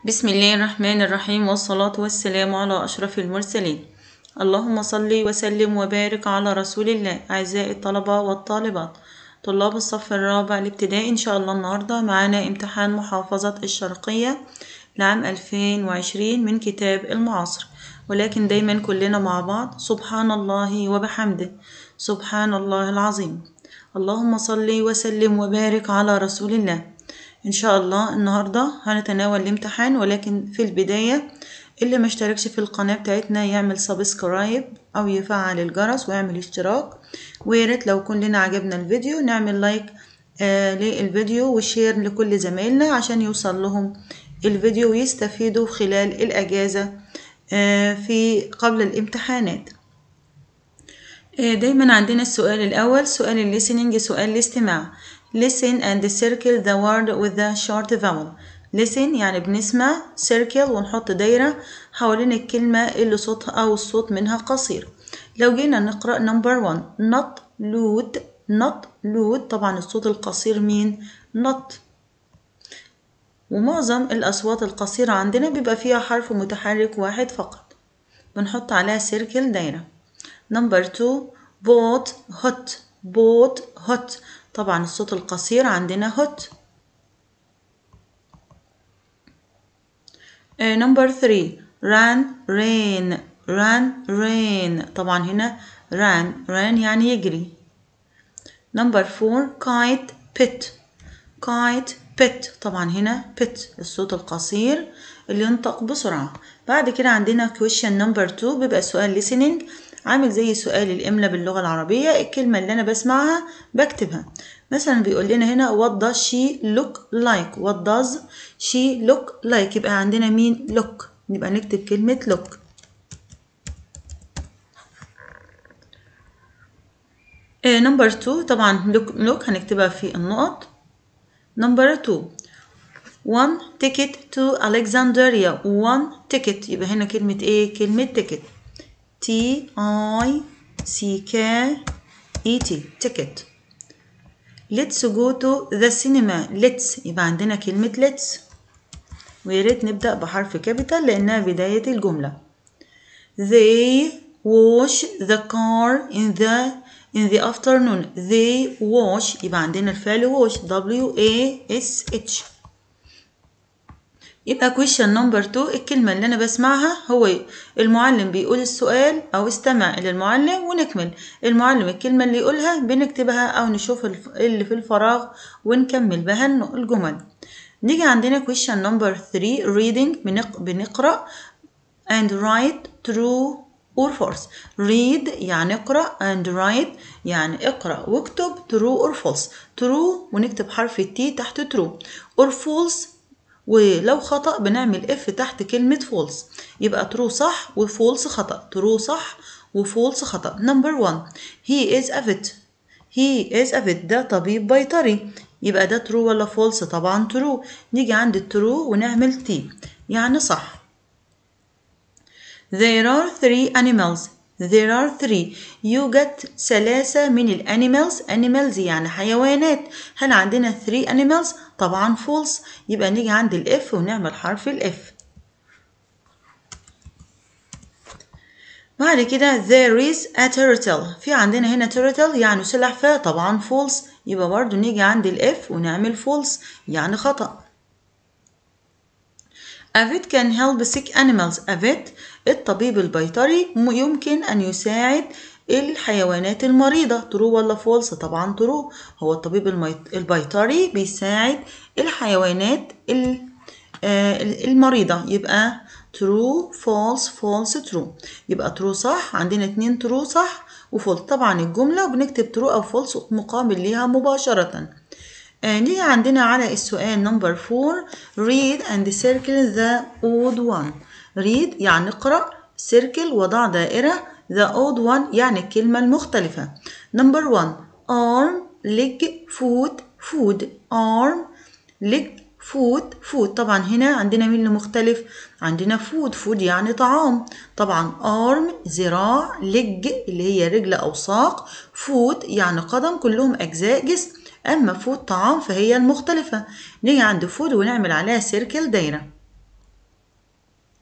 بسم الله الرحمن الرحيم، والصلاة والسلام على أشرف المرسلين. اللهم صل وسلم وبارك على رسول الله. أعزائي الطلبة والطالبات، طلاب الصف الرابع الابتدائي، إن شاء الله النهاردة معانا امتحان محافظة الشرقية لعام 2020 من كتاب المعاصر، ولكن دايما كلنا مع بعض. سبحان الله وبحمده، سبحان الله العظيم. اللهم صل وسلم وبارك على رسول الله. إن شاء الله النهاردة هنتناول الامتحان، ولكن في البداية اللي ما اشتركش في القناة بتاعتنا يعمل سبسكرايب أو يفعل الجرس ويعمل اشتراك، وياريت لو كلنا عجبنا الفيديو نعمل لايك للفيديو وشير لكل زمايلنا عشان يوصل لهم الفيديو ويستفيدوا خلال الأجازة في قبل الامتحانات. دايما عندنا السؤال الأول، سؤال الليسننج، سؤال الاستماع. Listen and circle the word with the short vowel. Listen يعني بنسمع، circle ونحط دايرة حوالين الكلمة اللي صوتها أو الصوت منها قصير. لو جينا نقرأ number 1 not loud، not loud طبعا الصوت القصير مين؟ not. ومعظم الأصوات القصيرة عندنا بيبقى فيها حرف متحرك واحد فقط، بنحط عليها circle دايرة. number 2 boat hot، boat hot طبعا الصوت القصير عندنا hot. number 3 ran rain، ran rain طبعا هنا ran يعني يجري. number 4 kite pit، kite pit طبعا هنا pit الصوت القصير اللي ينطق بسرعة. بعد كده عندنا question number 2 بيبقى سؤال listening، عامل زي سؤال الإملاء باللغة العربية. الكلمة اللي أنا بسمعها بكتبها. مثلا بيقول لنا هنا what does she look like، what does she look like يبقى عندنا مين؟ look، يبقى نكتب كلمة look. number 2 طبعا look هنكتبها في النقط. number 2 one ticket to Alexandria، one ticket يبقى هنا كلمة ايه؟ كلمة ticket، T-I-C-K-E-T ticket. let's go to the cinema، let's يبقى عندنا كلمة let's، وياريت نبدأ بحرف كابيتال لأنها بداية الجملة. they wash the car in the afternoon، they wash يبقى عندنا الفعل wash W-A-S-H. يبقى question number 2 الكلمة اللي أنا بسمعها، هو المعلم بيقول السؤال أو استمع إلى المعلم ونكمل. المعلم الكلمة اللي يقولها بنكتبها أو نشوف اللي في الفراغ ونكمل بها الجمل. نيجي عندنا question number 3 reading، بنقرأ and write true or false. read يعني اقرأ and write يعني اقرأ واكتب true or false. true ونكتب حرف التي تحت true، or false ولو خطأ بنعمل اف تحت كلمة false. يبقى true صح وفولس خطأ، true صح وفولس خطأ. number 1 he is a vet، he is a vet ده طبيب بيطري، يبقى ده true ولا false؟ طبعا true. نيجي عند true ونعمل t يعني صح. there are 3 animals، there are 3 يوجد 3 من الانيمالز، animals يعني حيوانات. هل عندنا 3 animals؟ طبعا false. يبقى نيجي عند الاف ونعمل حرف الاف. بعد كده there is a turtle، في عندنا هنا turtle يعني سلحفاة، طبعا false. يبقى برضو نيجي عند الاف ونعمل false يعني خطأ. A vet can help sick animals، a vet الطبيب البيطري يمكن أن يساعد الحيوانات المريضة. true ولا false؟ طبعا true، هو الطبيب البيطري بيساعد الحيوانات المريضة. يبقى true false false true، يبقى true صح، عندنا 2 true صح وفولس. طبعا الجملة بنكتب true أو false مقابل ليها مباشرة. نيجي عندنا على السؤال number 4 read and circle the odd one. read يعني اقرأ، circle وضع دائرة، the odd one يعني الكلمة المختلفة. number 1 arm leg foot food، arm leg foot food طبعا هنا عندنا مين اللي مختلف؟ عندنا food يعني طعام، طبعا arm ذراع، leg اللي هي رجل أو ساق، foot يعني قدم، كلهم أجزاء جسم. أما فود طعام فهي المختلفة. نيجي عند فود ونعمل عليها سيركل دايرة.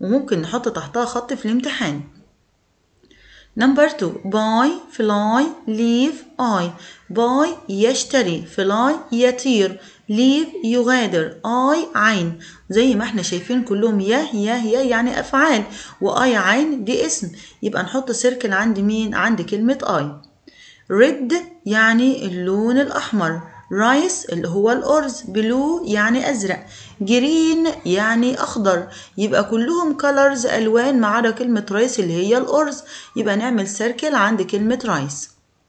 وممكن نحط تحتها خط في الامتحان. نمبر 2 buy fly leave I. buy يشتري fly يطير leave يغادر I عين. زي ما احنا شايفين كلهم يا يعني أفعال وآي عين دي اسم، يبقى نحط سيركل عند مين؟ عند كلمة I. red يعني اللون الأحمر، رايس اللي هو الأرز، بلو يعني أزرق، جرين يعني أخضر، يبقى كلهم colors ألوان ما عدا كلمة رايس اللي هي الأرز، يبقى نعمل سيركل عند كلمة رايس.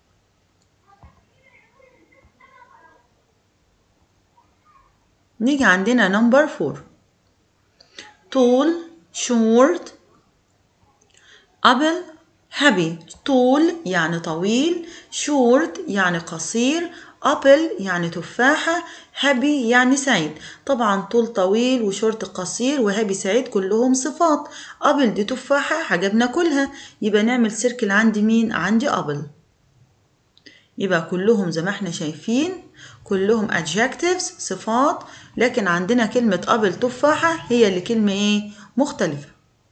نيجي عندنا نمبر 4 tall short apple happy. طول يعني طويل، short يعني قصير، apple يعني تفاحة، happy يعني سعيد. طبعا طول طويل وشورت قصير وهابي سعيد كلهم صفات. apple دي تفاحة حاجة بناكلها، يبقى نعمل سيركل عندي مين؟ عندي apple. يبقى كلهم زي ما احنا شايفين كلهم adjectives صفات، لكن عندنا كلمة apple تفاحة هي اللي كلمة ايه؟ مختلفة.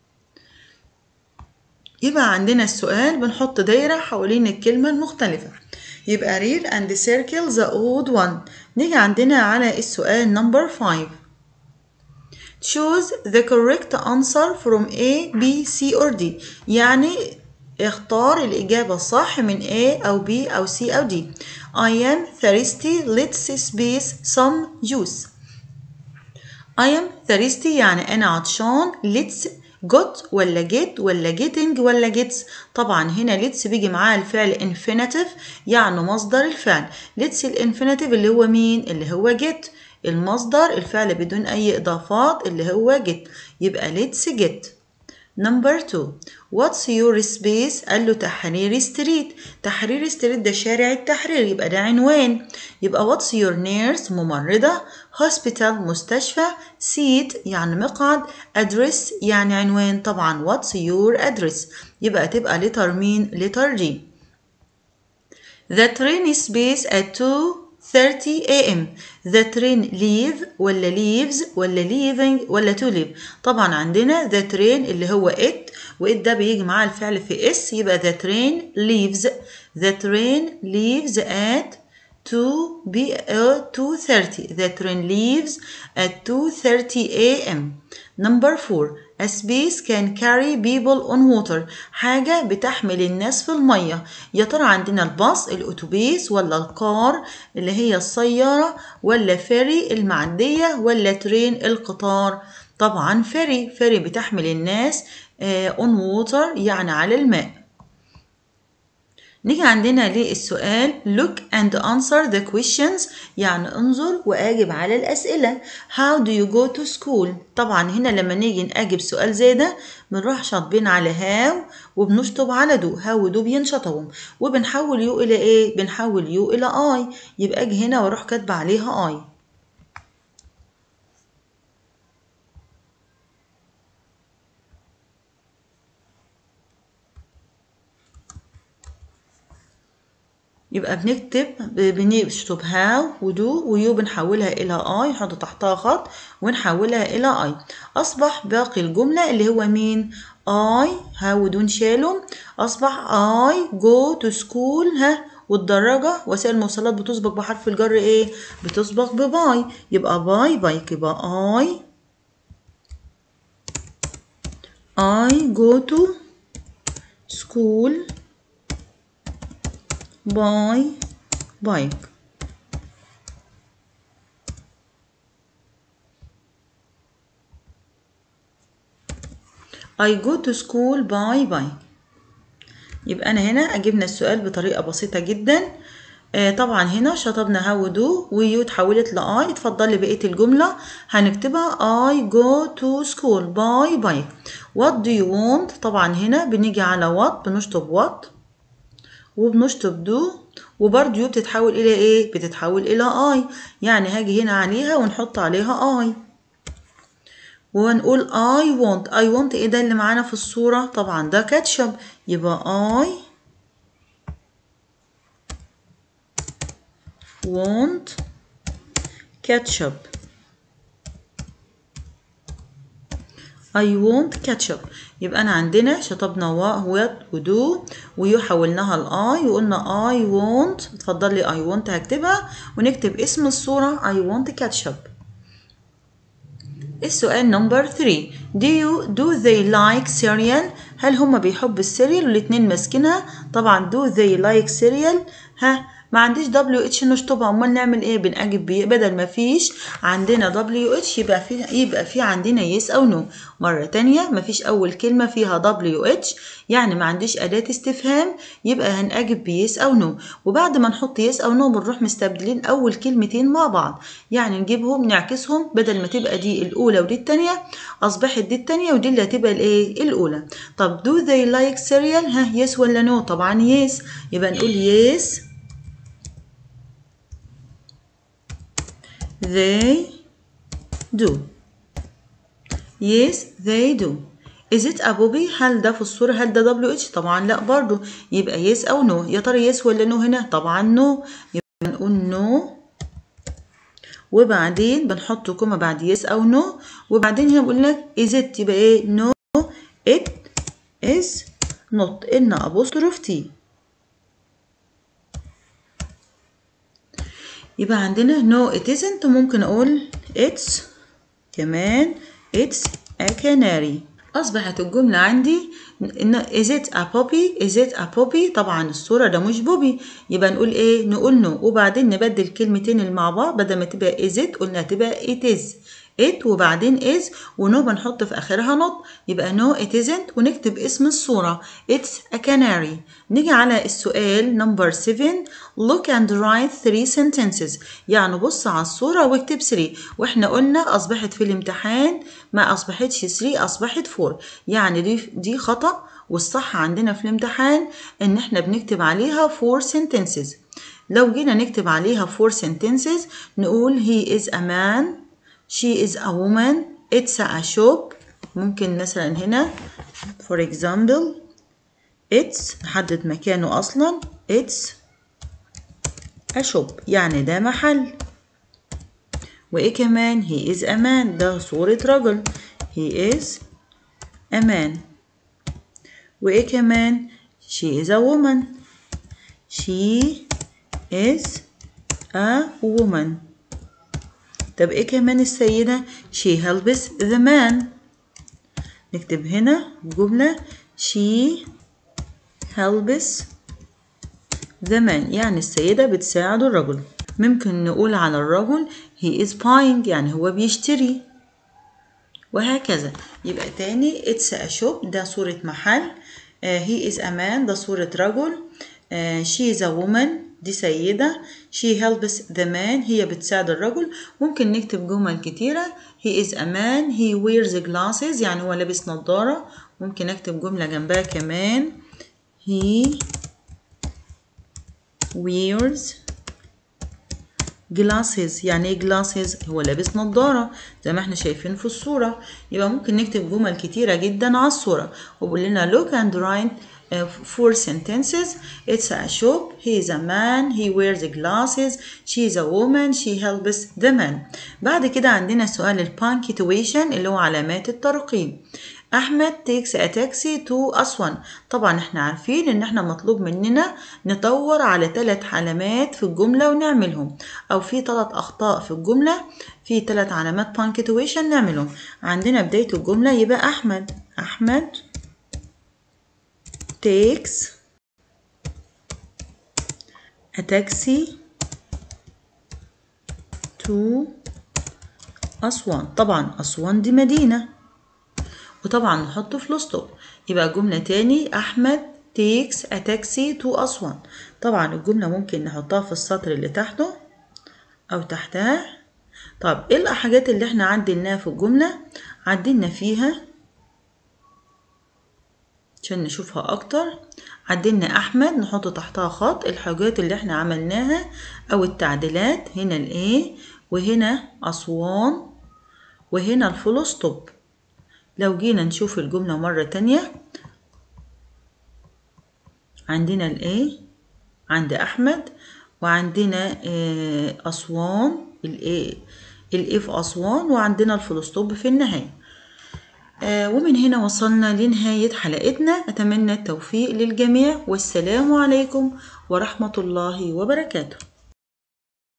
يبقى عندنا السؤال بنحط دايرة حوالين الكلمة المختلفة، يبقى read and circle the odd one. نيجي عندنا على السؤال number 5 choose the correct answer from A, B, C or D. يعني اختار الإجابة الصح من A أو B أو C أو D. I am thirsty. Let's space some juice. I am thirsty يعني أنا عطشان. Let's got ولا get ولا getting ولا gets. طبعا هنا let's بيجي معاه الفعل infinitive يعني مصدر الفعل. let's الانفينيتيف اللي هو مين؟ اللي هو get. المصدر الفعل بدون أي إضافات اللي هو get، يبقى let's get. نمبر 2 what's your space؟ قال له تحرير ستريت. تحرير ستريت ده شارع التحرير، يبقى ده عنوان. يبقى what's your nurse؟ ممرضة. hospital مستشفى. seat يعني مقعد. address يعني عنوان. طبعا what's your address؟ يبقى تبقى letter مين؟ letter G. The train space at 2:30 AM. The train leave ولا leaves ولا leaving ولا to leave. طبعا عندنا the train اللي هو it وit ده بيجي معاه الفعل في اس، يبقى the train leaves. The train leaves at 2:30. The train leaves at 2:30 AM. Number 4 a space can carry people on water. حاجة بتحمل الناس في المية. يا ترى عندنا الباص الأتوبيس ولا الكار اللي هي السيارة ولا فيري المعدية ولا ترين القطار؟ طبعا فيري بتحمل الناس on water يعني على الماء. نيجي عندنا للسؤال look and answer the questions يعني انظر وأجب على الأسئلة. how do you go to school؟ طبعا هنا لما نيجي نأجب سؤال زي ده بنروح شاطبين على how وبنشطب على do. how ودو بينشطبوا وبنحول يو إلى إيه؟ بنحول يو إلى I، يبقى أجي هنا وأروح كاتبة عليها I. يبقى بنشطب هاو ودو ويو بنحولها إلى آي، نحط تحتها خط ونحولها إلى آي. أصبح باقي الجملة اللي هو مين؟ آي هاو ودو نشاله، أصبح آي جو تو سكول. والدراجة وسائل المواصلات بتسبق بحرف الجر إيه؟ بتسبق بباي، يبقى باي بايك، يبقى I go to school by bike. I go to school by bike. يبقى أنا هنا أجبنا السؤال بطريقة بسيطة جدا. طبعا هنا شطبنا هاو دو ويو اتحولت لآي. اتفضلي بقية الجملة هنكتبها I go to school by bike. What do you want؟ طبعا هنا بنيجي على what بنشطب what وبنشطب do وبرضه يو بتتحول إلى إيه؟ بتتحول إلى آي، يعني هاجي هنا عليها ونحط عليها آي ونقول I want. ايه ده اللي معانا في الصورة؟ طبعا ده كاتشب، يبقى I want ketchup. I want ketchup. يبقى أنا عندنا شطبنا what ودو ويو حولناها لآي وقلنا I want. اتفضل لي I want هكتبها ونكتب اسم الصورة I want ketchup. السؤال نمبر 3 do they like cereal؟ هل هما بيحبوا السيريال؟ والاتنين ماسكينها. طبعا do they like cereal. ما عنديش WH نشطبها، امال نعمل ايه؟ بنأجب بيه. بدل ما فيش عندنا WH يبقى في عندنا yes او no. مرة تانية ما فيش اول كلمة فيها WH، يعني ما عنديش أداة استفهام، يبقى هنأجب بيس او no. وبعد ما نحط yes او no بنروح مستبدلين اول كلمتين مع بعض، يعني نجيبهم نعكسهم، بدل ما تبقى دي الاولى ودي التانية اصبحت دي التانية ودي اللي هتبقى الايه الاولى. طب do they like cereal؟ yes ولا no؟ طبعا yes، يبقى نقول yes they do. yes they do. is it a puppy؟ هل ده في الصورة هل ده WH؟ طبعا لا برضو، يبقى yes أو no. يا ترى yes ولا no هنا؟ طبعا no، يبقى نقول no وبعدين بنحط كوما بعد yes أو no، وبعدين هنا بقول لك is it يبقى ايه؟ no it is not إن apostrophe T. يبقى عندنا no it isn't، ممكن أقول it's كمان it's a canary. أصبحت الجملة عندي إن is it a puppy؟ is it a puppy؟ طبعا الصورة ده مش بوبي، يبقى نقول إيه؟ نقول no وبعدين نبدل كلمتين اللي مع بعض، بدل ما تبقى is it قلنا تبقى it is it وبعدين is ونو بنحط في آخرها not، يبقى no it isn't ونكتب اسم الصورة it's a canary. نيجي على السؤال نمبر 7 look and write 3 sentences، يعني بص على الصورة واكتب 3، واحنا قلنا أصبحت في الامتحان ما أصبحتش 3 أصبحت 4، يعني دي خطأ، والصح عندنا في الامتحان إن احنا بنكتب عليها 4 sentences. لو جينا نكتب عليها 4 sentences نقول he is a man، she is a woman، it's a shop. ممكن مثلا هنا for example it's نحدد مكانه أصلا it's a shop يعني ده محل. وإيه كمان؟ he is a man ده صورة رجل he is a man. وإيه كمان؟ she is a woman she is a woman. طب إيه كمان السيدة؟ she helps the man. نكتب هنا جملة she helps the man يعني السيدة بتساعد الرجل. ممكن نقول على الرجل he is buying يعني هو بيشتري، وهكذا. يبقى تاني it's a shop ده صورة محل، he is a man ده صورة رجل، she is a woman دي سيدة، she helps the man هي بتساعد الرجل. ممكن نكتب جمل كتيرة he is a man he wears glasses يعني هو لابس نظارة. ممكن أكتب جملة جنبها كمان he wears glasses يعني ايه glasses؟ هو لابس نظارة زي ما احنا شايفين في الصورة. يبقى ممكن نكتب جمل كتيرة جدا على الصورة، وبقول لنا look and write 4 sentences. it's a shop he is a man he wears glasses she is a woman she helps the man. بعد كده عندنا سؤال البانكتويشن اللي هو علامات الترقيم. أحمد takes a taxi to أسوان. طبعا احنا عارفين ان احنا مطلوب مننا ندور على 3 علامات في الجملة ونعملهم، او في 3 اخطاء في الجملة في 3 علامات punctuation نعملهم. عندنا بداية الجملة يبقى أحمد takes a taxi to أسوان. طبعا أسوان دي مدينة، وطبعا نحط فول ستوب. يبقى الجملة تاني أحمد takes a taxi to أسوان. طبعا الجملة ممكن نحطها في السطر اللي تحته أو تحتها. طب إيه الحاجات اللي احنا عدلناها في الجملة؟ عدلنا فيها عشان نشوفها أكتر. عدلنا أحمد نحط تحتها خط الحاجات اللي احنا عملناها أو التعديلات، هنا الإيه وهنا أسوان وهنا الفول ستوب. لو جينا نشوف الجملة مرة تانية عندنا الإيه عند أحمد وعندنا أسوان الإيه في أسوان وعندنا الفول ستوب في النهاية. ومن هنا وصلنا لنهاية حلقتنا. أتمنى التوفيق للجميع، والسلام عليكم ورحمة الله وبركاته.